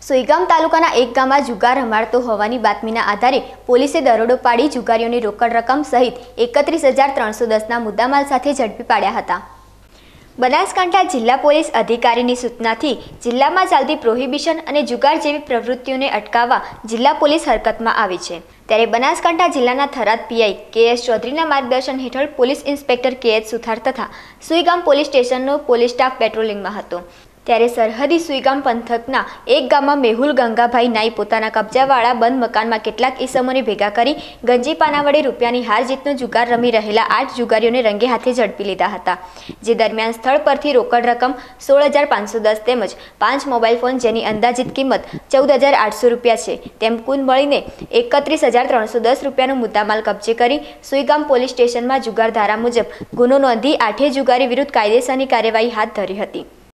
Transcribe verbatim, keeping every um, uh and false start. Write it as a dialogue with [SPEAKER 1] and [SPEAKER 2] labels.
[SPEAKER 1] સુઈગામ તાલુકાના એક ગામમાં જુગાર રમાડતો હોવાની બાતમીના આધારે પોલીસે દરોડો પાડી જુગારીઓની રોકડ રકમ સહિત એકત્રીસ હજાર ત્રણસો દસના મુદ્દામાલ સાથે ઝડપી પાડ્યા હતા। બનાસકાંઠા જિલ્લા પોલીસ અધિકારીની સૂચનાથી જિલ્લામાં ચાલતી પ્રોહિબિશન અને જુગાર જેવી પ્રવૃત્તિઓને અટકાવવા જિલ્લા પોલીસ હરકતમાં આવી છે। ત્યારે બનાસકાંઠા જિલ્લાના થરાદ પીઆઈ કે એસ ચૌધરીના માર્ગદર્શન હેઠળ police inspector K H Suthar તથા સુઈગામ પોલીસ સ્ટેશનનો પોલીસ સ્ટાફ પેટ્રોલિંગમાં હતો। ત્યારે સરહદી સુઈગામ પંથકના એક ગામમાં મેહુલ ગંગાભાઈ નાઈ પોતાના કબજાવાળા બંધ મકાનમાં કેટલાક ઈસમોને ભેગા કરી ગંજી પાના વડે રૂપિયાની હાર જીતનો જુગાર રમી રહેલા આઠ જુગારીઓને રંગે હાથે ઝડપી લીધા હતા। જે દરમિયાન સ્થળ પરથી રોકડ રકમ સોળ હજાર પાંચસો દસ તેમજ પાંચ મોબાઈલ ફોન જેની અંદાજિત કિંમત ચૌદ હજાર આઠસો રૂપિયા છે તેમ કુલ મળીને એકત્રીસ હજાર ત્રણસો દસ રૂપિયાનો મુદ્દામાલ કબજે કરી સુઈગામ પોલીસ સ્ટેશનમાં જુગાર ધારા મુજબ ગુનો નોંધી આઠે જુગારી વિરુદ્ધ કાયદેસરની કાર્યવાહી હાથ ધરી હતી।